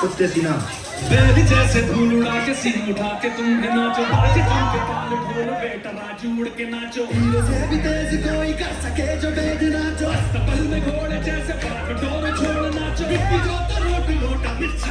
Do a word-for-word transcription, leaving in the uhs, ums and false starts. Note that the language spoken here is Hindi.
कुत्ते सीना बैल जैसे धूल उड़ा के सीन उठा के तुम भी नाचो, बाजे तुम के ताल ढोल बेटा राजू उड़ के नाचो। हीरो से भी तेज कोई कर सके जो बेद नाचो, अस्तबल में घोड़े जैसे भाग डोर छोड़ नाचो। मिट्टी जो तो रोटी लोटा मिर्च